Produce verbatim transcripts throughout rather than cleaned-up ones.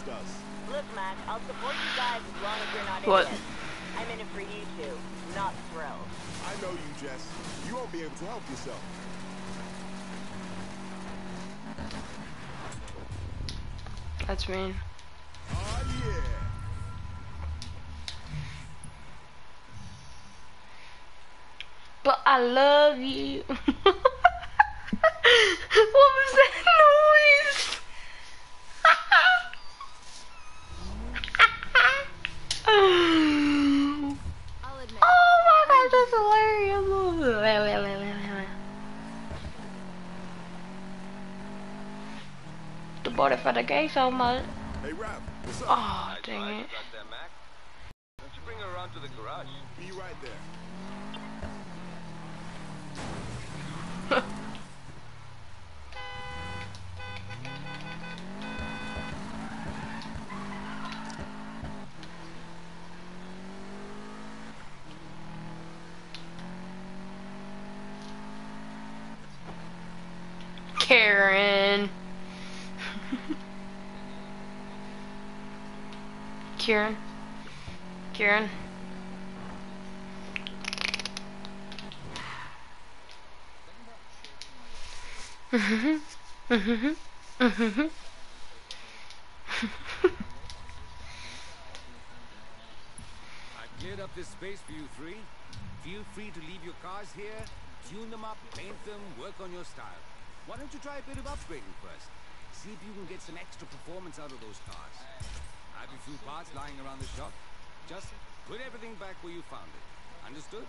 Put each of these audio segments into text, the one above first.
against us. Look, Mac, I'll support you guys as long as you're not What? idiots. I'm in it for you two, not thrills. I know you, Jess. You won't be able to help yourself. That's mean. Oh, yeah. But I love you. What was that noise? I'll admit. Oh my gosh, that's hilarious. The border for the gay so much. Hey, Raph, what's up? Oh, dang it. Don't you bring her around to the garage? Be right there. Karen. Kieran. Kieran. Mhm. Mhm. Mhm. I've cleared up this space for you three. Feel free to leave your cars here, tune them up, paint them, work on your style. Why don't you try a bit of upgrading first? See if you can get some extra performance out of those cars. I have a few parts lying around the shop. Just put everything back where you found it. Understood?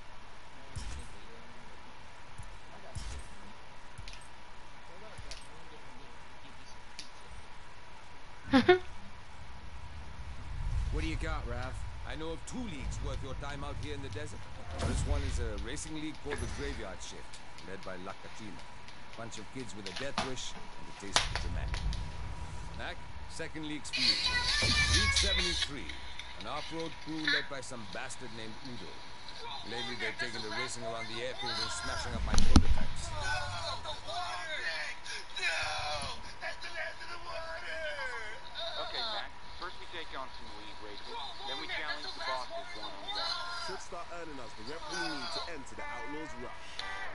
What do you got, Raph? I know of two leagues worth your time out here in the desert. This one is a racing league called the Graveyard Shift, led by La Catina. Bunch of kids with a death wish and a taste for dramatic. Mac, second league's for you. League seventy-three, an off-road crew led by some bastard named Udo. Lately they've taken to racing around the airfield and smashing up my prototypes. Okay, Mac. First we take on some league races, then we challenge the bosses one-on-one. Should start earning us the rep we need to enter the Outlaws Rush.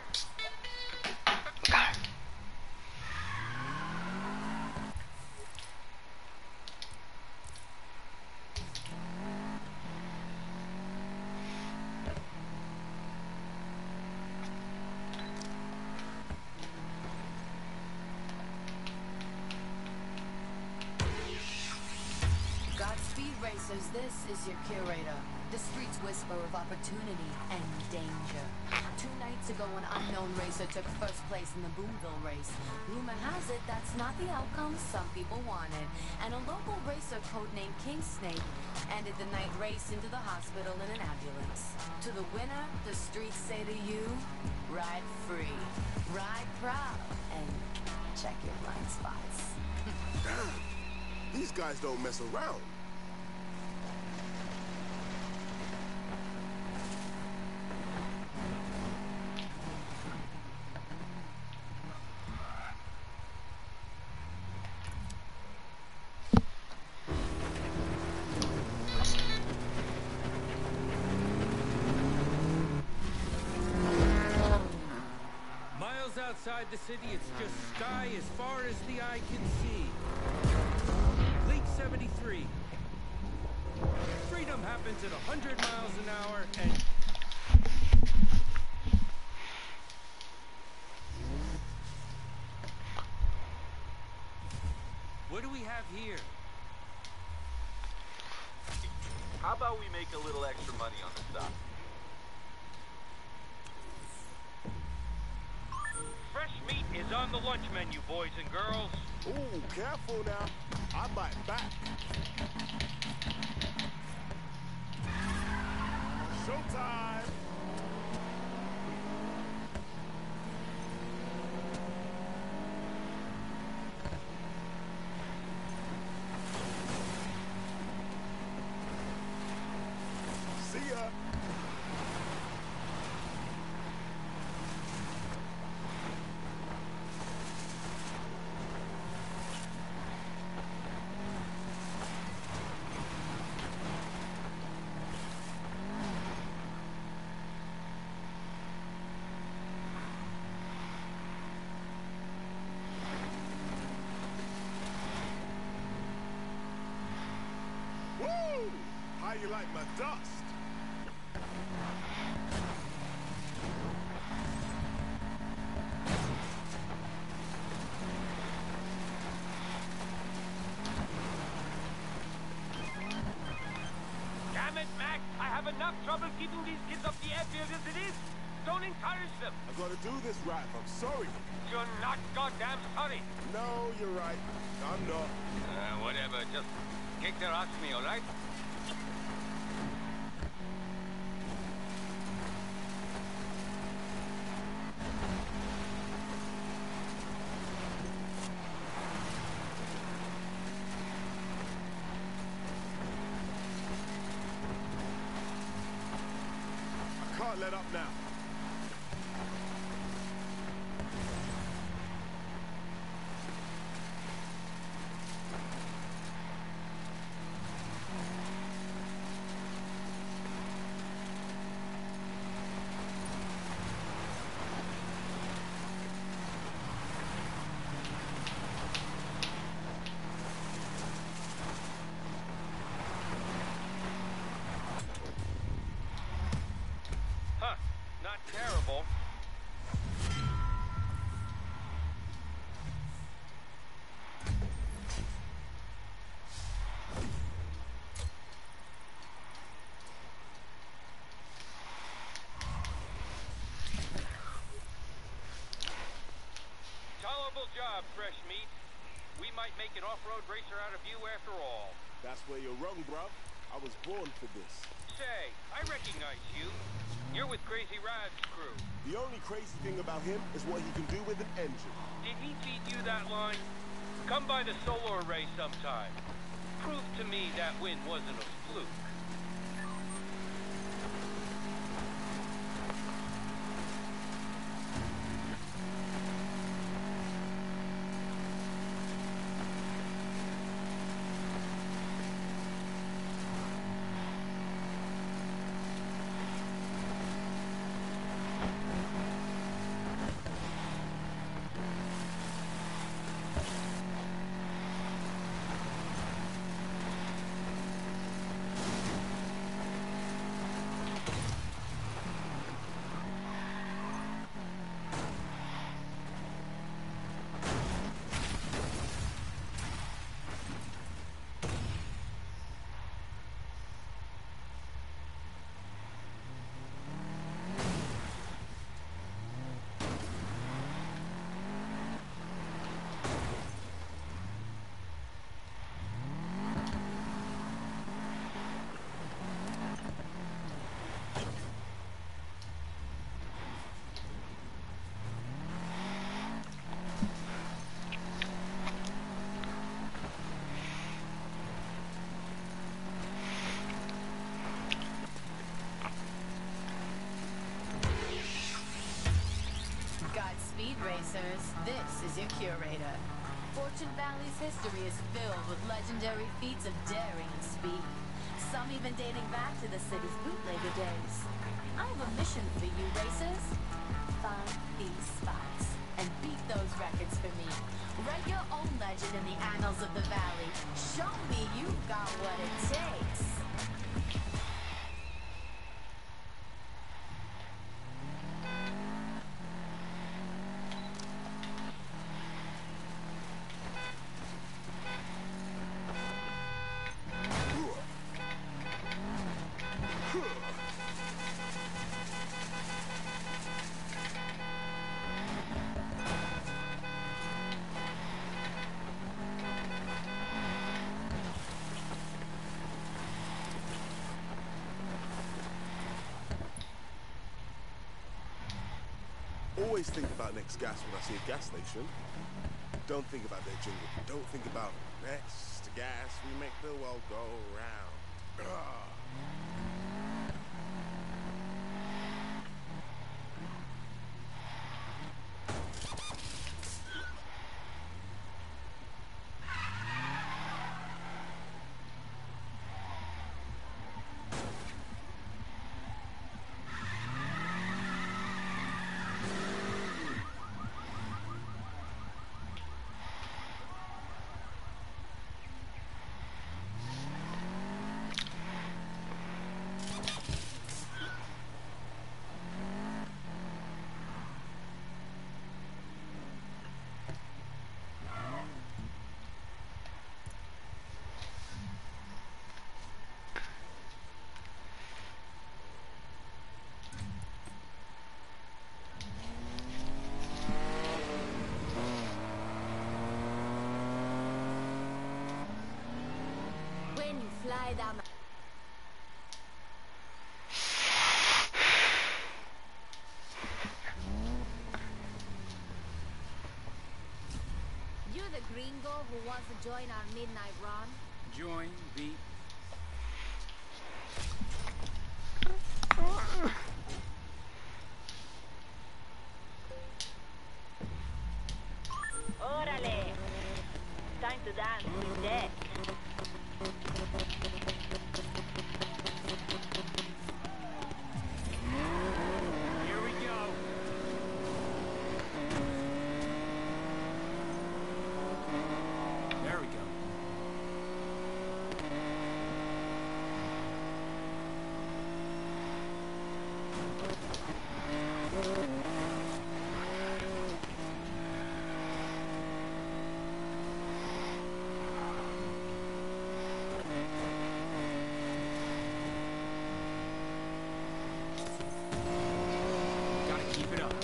Godspeed Racers, this is your curator. The streets whisper of opportunity and danger. Two nights ago, an unknown racer took first place in the Boomville race. Rumor has it that's not the outcome some people wanted. And a local racer codenamed King Snake ended the night race into the hospital in an ambulance. To the winner, the streets say to you, ride free, ride proud, and check your blind spots. These guys don't mess around. Miles outside the city, it's just sky as far as the eye can see. League seventy-three. Freedom happens at one hundred miles an hour and... What do we have here? How about we make a little extra money on the stuff? Fresh meat is on the lunch menu, boys and girls. Ooh, careful now. I bite back. Showtime! See ya! How you like my dust? Damn it, Mac! I have enough trouble keeping these kids off the airfield as it is. Don't encourage them. I've got to do this, Raph. I'm sorry. You're not goddamn sorry. No, you're right. I'm not. Uh, whatever. Just kick their ass me, all right? I can't let up now. Huh. Not terrible. Tolerable job, fresh meat. We might make an off-road racer out of you after all. That's where you're wrong, bruv. I was born for this. Say, I recognize you. You're with Crazy Rad's crew. The only crazy thing about him is what he can do with an engine. Did he feed you that line? Come by the solar array sometime. Prove to me that win wasn't a fluke. Godspeed, racers. This is your curator. Fortune Valley's history is filled with legendary feats of daring and speed. Some even dating back to the city's bootlegger days. I have a mission for you, racers. Find these spots and beat those records for me. Write your own legend in the annals of the valley. Show me you've got what it takes. Always think about next gas when I see a gas station. Don't think about their jingle. Don't think about next gas, we make the world go round. Ugh. then you fly down the... You the gringo who wants to join our midnight run? Join, beat. Órale! Time to dance with Deck. Here we go. There we go. Gotta keep it up.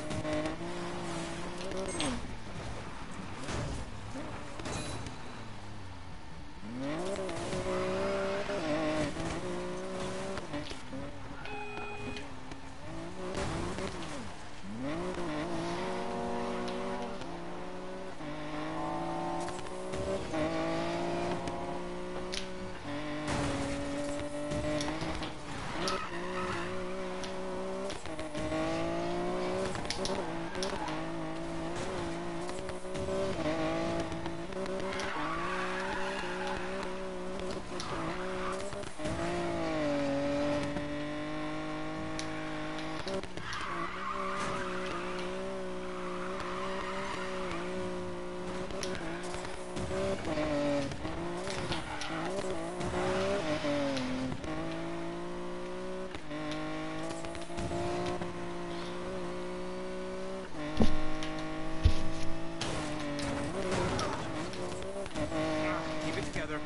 Keep it together.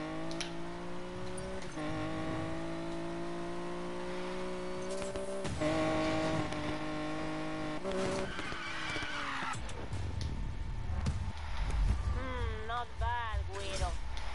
Hmm, not bad, Guido.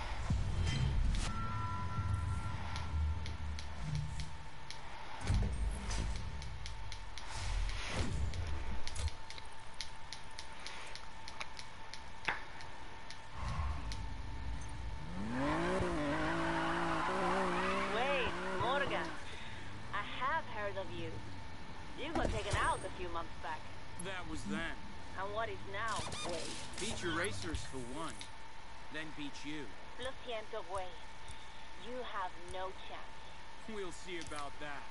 Wait, Morgan. I have heard of you. You got taken out a few months back. That was then. And what is now? Wait. Beat your racers for one. Then beat you. Lo siento, güey. You have no chance. We'll see about that.